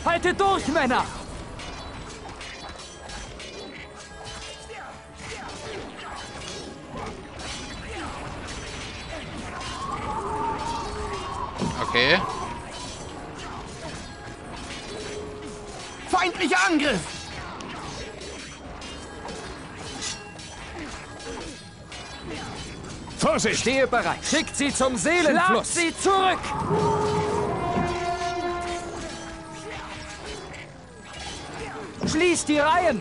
Haltet durch, Männer! Okay. Feindlicher Angriff! Vorsicht! Stehe bereit. Schickt sie zum Seelenfluss. Schlagt sie zurück! Schließt die Reihen!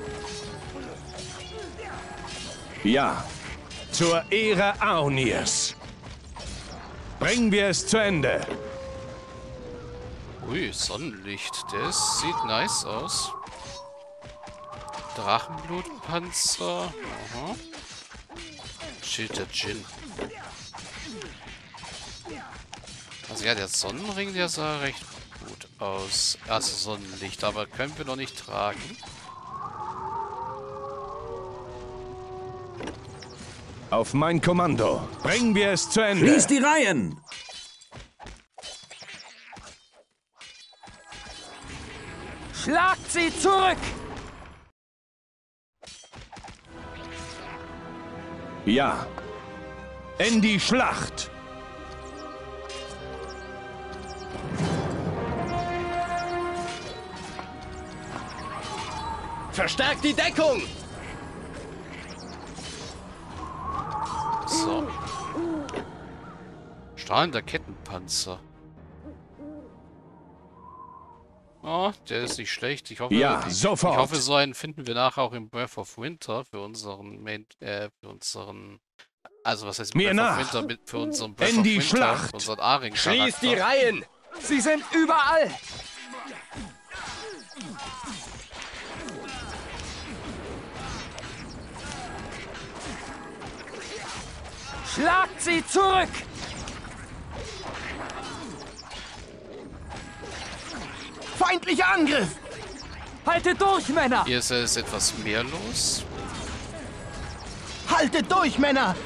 Ja. Zur Ehre Aonirs. Bringen wir es zu Ende. Ui, Sonnenlicht. Das sieht nice aus. Drachenblutpanzer. Aha. Schild der Djinn. Also ja, der Sonnenring, der sah recht gut aus. Also Sonnenlicht, aber können wir noch nicht tragen. Auf mein Kommando. Bringen wir es zu Ende. Schließt die Reihen! Schlagt sie zurück! Ja. In die Schlacht. Verstärkt die Deckung! So. Strahlender Kettenpanzer. Oh, der ist nicht schlecht. Ich hoffe, Ja, ich sofort. hoffe, so einen finden wir nachher auch im Breath of Winter für unseren also was heißt Mir Breath nach. of Winter für unseren Breath In of die Winter, Schlacht. für unseren Aring Schließt die Reihen! Sie sind überall! Schlagt sie zurück! Feindlicher Angriff! Haltet durch, Männer! Hier ist es etwas mehr los. Haltet durch, Männer!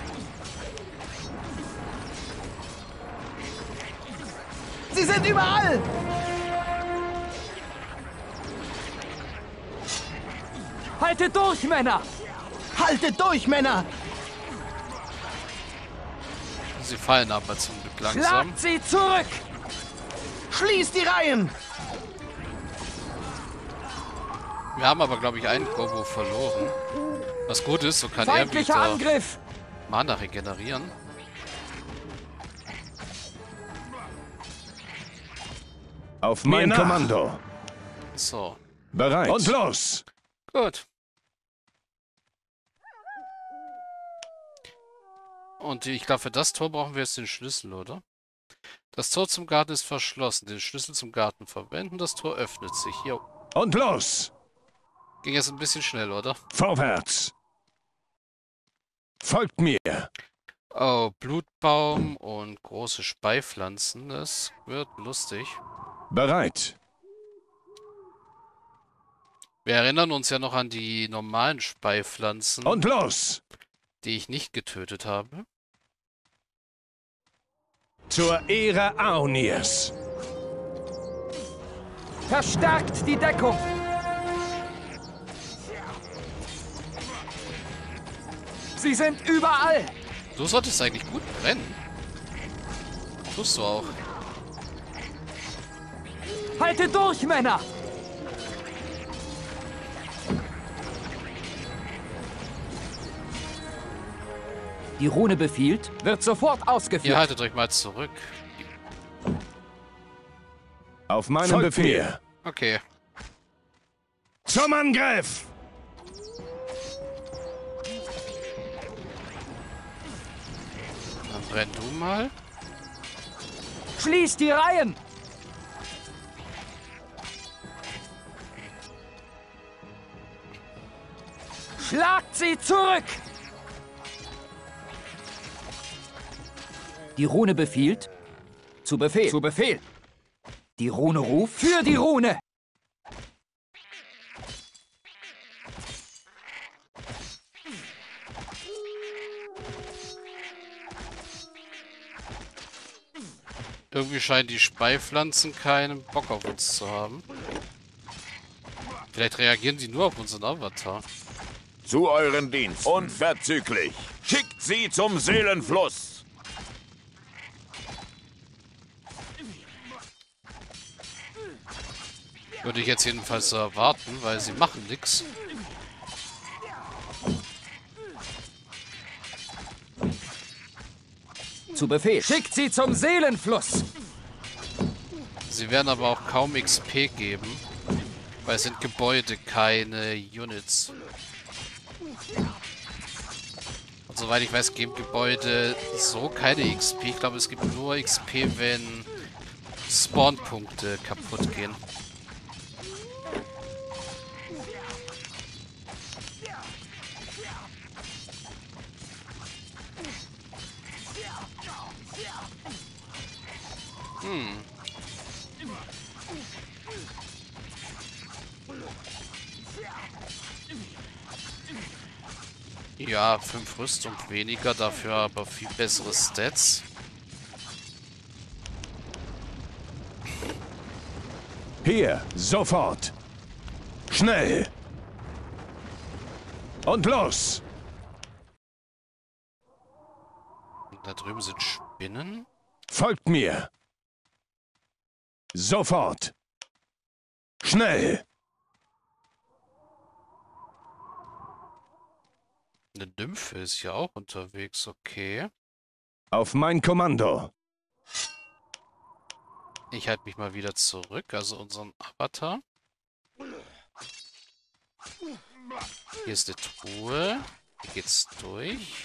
Sie sind überall! Haltet durch, Männer! Haltet durch, Männer! Sie fallen aber zum Glück langsam. Schlagt sie zurück! Schließt die Reihen! Wir haben aber, glaube ich, einen Kobo verloren. Was gut ist, so kann er Feindlicher wieder Angriff! Mana regenerieren. Auf mein nach. Kommando. So, Bereit. Und los. gut. Und ich glaube, für das Tor brauchen wir jetzt den Schlüssel, oder? Das Tor zum Garten ist verschlossen. Den Schlüssel zum Garten verwenden. Das Tor öffnet sich. Hier Und los. ging jetzt ein bisschen schnell, oder? Vorwärts. Folgt mir. Oh, Blutbaum und große Speipflanzen. Das wird lustig. Bereit. Wir erinnern uns ja noch an die normalen Speipflanzen, Und los. die ich nicht getötet habe. Zur Ehre Aonirs. Verstärkt die Deckung! Sie sind überall! Du solltest eigentlich gut brennen. Tust du auch. Haltet durch, Männer! Die Rune befiehlt, wird sofort ausgeführt. Ihr haltet euch mal zurück. Auf meinen Folgt Befehl. mir. Okay. Zum Angriff. Dann brenn du mal. Schließt die Reihen! Schlagt sie zurück! Die Rune befiehlt. Zu Befehl. Zu Befehl. Die Rune ruft. Für die Rune! Irgendwie scheinen die Speipflanzen keinen Bock auf uns zu haben. Vielleicht reagieren die nur auf unseren Avatar. Zu euren Diensten. Unverzüglich. Schickt sie zum Seelenfluss. Würde ich jetzt jedenfalls so erwarten, weil sie machen nichts. Zu Befehl. Schickt sie zum Seelenfluss. Sie werden aber auch kaum XP geben, weil es sind Gebäude, keine Units. Und soweit ich weiß, geben Gebäude so keine XP. Ich glaube, es gibt nur XP, wenn Spawnpunkte kaputt gehen. Ja, 5 Rüstung weniger, dafür aber viel bessere Stats. Hier, sofort. Schnell. Und los. Da drüben sind Spinnen. Folgt mir. Sofort. Schnell. Eine Nymphe ist hier auch unterwegs, okay. Auf mein Kommando. Ich halte mich mal wieder zurück, also unseren Avatar. Hier ist eine Truhe. Hier geht's durch.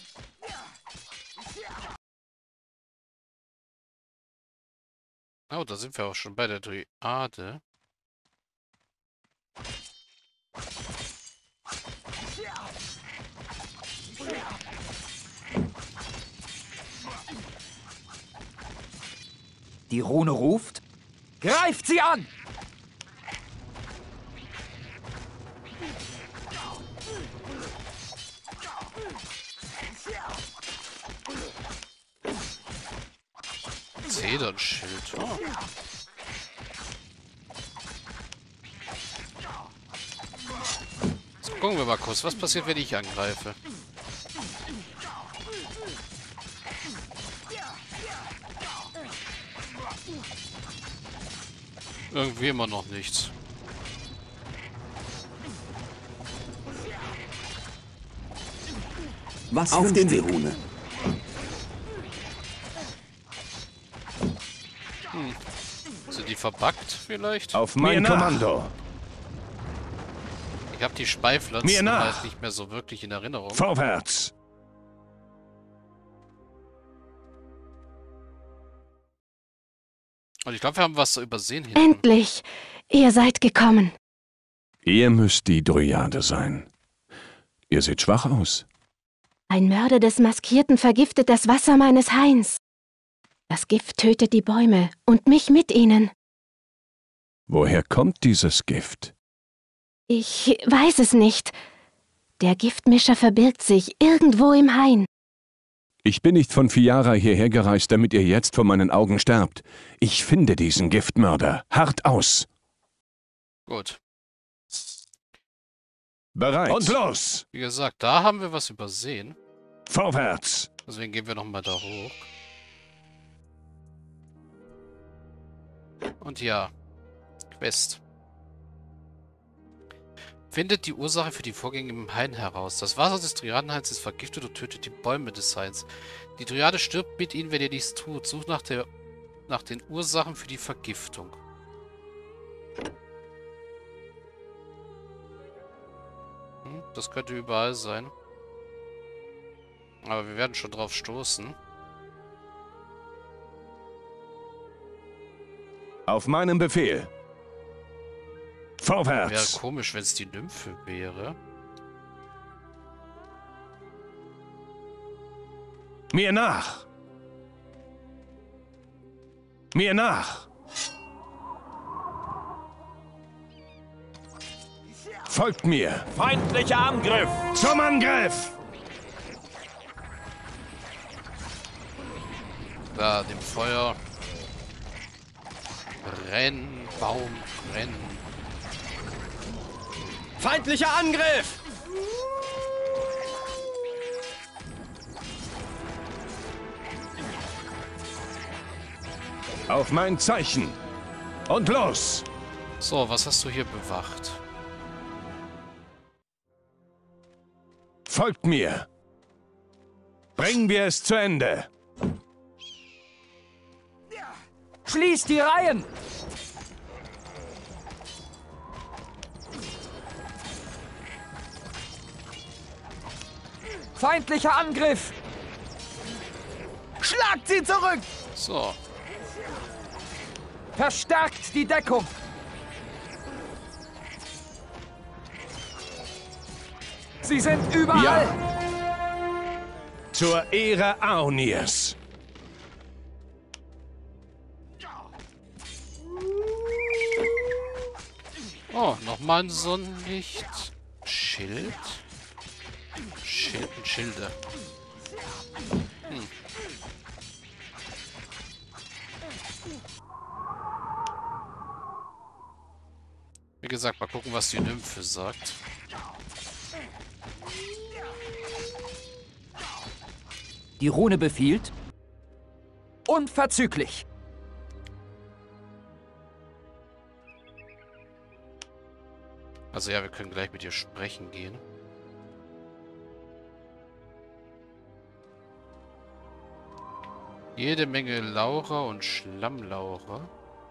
Oh, da sind wir auch schon bei der Dryade. Die Rune ruft. Greift sie an! Zedernschild. Oh. So, gucken wir mal kurz, was passiert, wenn ich angreife. Irgendwie immer noch nichts. Was auf den Rune. Sind die verbuggt vielleicht? Auf mein Kommando. Ich habe die Speipflanzen halt nicht mehr so wirklich in Erinnerung. Vorwärts. Und ich glaube, wir haben was so übersehen hinten. Endlich! Ihr seid gekommen. Ihr müsst die Dryade sein. Ihr seht schwach aus. Ein Mörder des Maskierten vergiftet das Wasser meines Hains. Das Gift tötet die Bäume und mich mit ihnen. Woher kommt dieses Gift? Ich weiß es nicht. Der Giftmischer verbirgt sich irgendwo im Hain. Ich bin nicht von Fiara hierher gereist, damit ihr jetzt vor meinen Augen sterbt. Ich finde diesen Giftmörder. Hart aus. Gut. Bereit. Und los. Wie gesagt, da haben wir was übersehen. Vorwärts. Deswegen gehen wir nochmal da hoch. Und ja. Quest. Findet die Ursache für die Vorgänge im Hain heraus. Das Wasser des Dryadenhains ist vergiftet und tötet die Bäume des Hains. Die Dryade stirbt mit ihnen, wenn ihr nichts tut. Sucht nach den Ursachen für die Vergiftung. Das könnte überall sein. Aber wir werden schon drauf stoßen. Auf meinen Befehl. Vorwärts. Wäre komisch, wenn es die Nymphe wäre. Mir nach. Mir nach. Folgt mir. Feindlicher Angriff. Zum Angriff. Da, dem Feuer. Renn, Baum, renn. Feindlicher Angriff! Auf mein Zeichen. Und los! So, was hast du hier bewacht? Folgt mir! Bringen wir es zu Ende! Schließt die Reihen! Feindlicher Angriff! Schlagt sie zurück! So, Verstärkt die Deckung! Sie sind überall! Ja! Zur Ehre Aonirs! oh, nochmal ein Sonnenlicht. Schild. Schild und Schilde. Wie gesagt, mal gucken, was die Nymphe sagt. Die Rune befiehlt. Unverzüglich. Also ja, wir können gleich mit ihr sprechen gehen. Jede Menge Laura und Schlammlaura.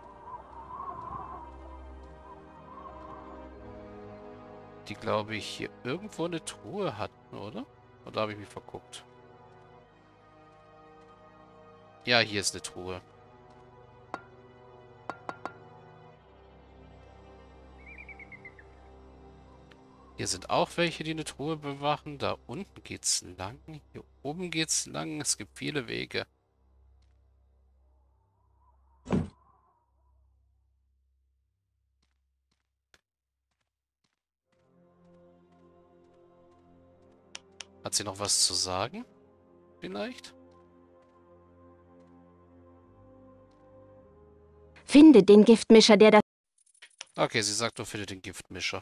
Die, glaube ich, hier irgendwo eine Truhe hatten, oder? Oder habe ich mich verguckt? Ja, hier ist eine Truhe. Hier sind auch welche, die eine Truhe bewachen. Da unten geht's lang. Hier oben geht's lang. Es gibt viele Wege. Hat sie noch was zu sagen? Vielleicht? Finde den Giftmischer, der das... Okay, sie sagt nur, finde den Giftmischer.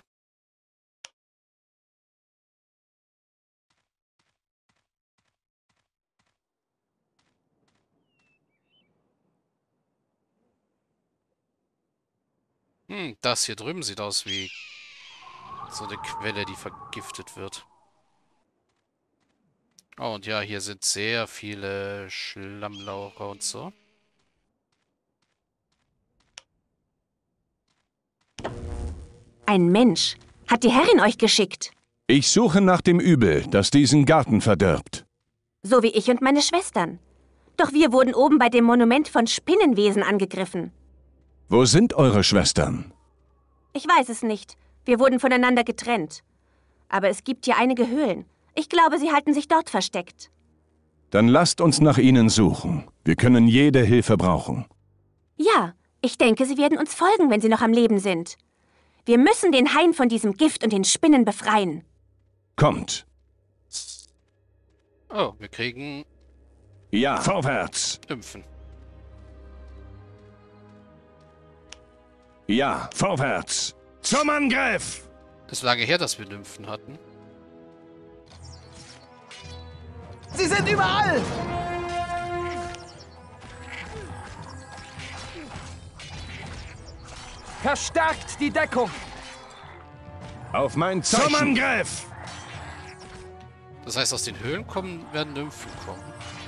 Das hier drüben sieht aus wie so eine Quelle, die vergiftet wird. Oh, und ja, hier sind sehr viele Schlammlaura und so. Ein Mensch. Hat die Herrin euch geschickt? Ich suche nach dem Übel, das diesen Garten verdirbt. So wie ich und meine Schwestern. Doch wir wurden oben bei dem Monument von Spinnenwesen angegriffen. Wo sind eure Schwestern? Ich weiß es nicht. Wir wurden voneinander getrennt. Aber es gibt hier einige Höhlen. Ich glaube, sie halten sich dort versteckt. Dann lasst uns nach ihnen suchen. Wir können jede Hilfe brauchen. Ja, ich denke, sie werden uns folgen, wenn sie noch am Leben sind. Wir müssen den Hain von diesem Gift und den Spinnen befreien. Kommt. Oh, wir kriegen Ja, vorwärts. Nymphen. Ja, vorwärts. Zum Angriff! Ist lange her, dass wir Nymphen hatten. Sie sind überall! Verstärkt die Deckung! Auf mein Zeichen. Zum Angriff! Das heißt, aus den Höhlen werden Nymphen kommen.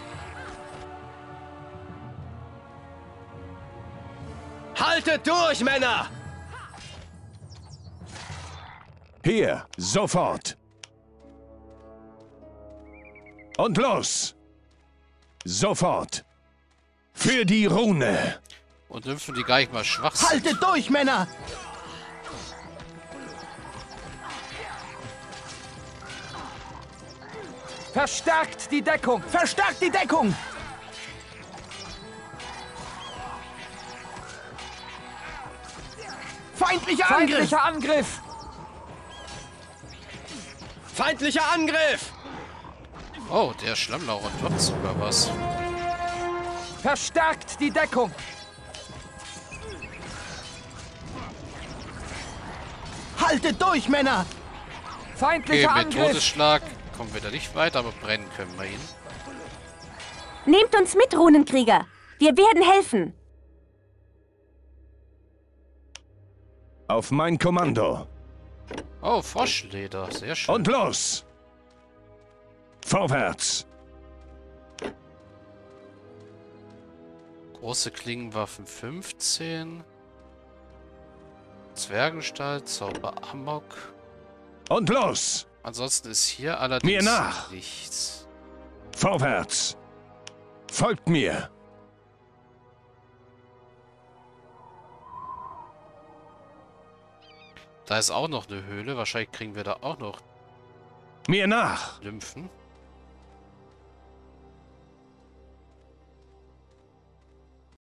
Haltet durch, Männer! Hier, sofort. Und los. Sofort. Für die Rune. Und Nymphen, die gar nicht mal schwach sind. Haltet durch, Männer! Verstärkt die Deckung! Verstärkt die Deckung! Feindlicher Angriff! Feindlicher Angriff! Feindlicher Angriff! Oh, der Schlammlaura droppt sogar was. Verstärkt die Deckung! Haltet durch, Männer! Okay, Feindlicher mit Angriff! Todesschlag kommen wir da nicht weiter, aber brennen können wir ihn. Nehmt uns mit, Runenkrieger. Wir werden helfen. Auf mein Kommando. Oh, Froschleder. Sehr schön. Und los! Vorwärts! Große Klingenwaffen 15. Zwergenstall, Zauber Amok. Und los! Ansonsten ist hier allerdings Mir nach! nichts. Vorwärts! Folgt mir! Da ist auch noch eine Höhle. Wahrscheinlich kriegen wir da auch noch Mir nach! Lymphen.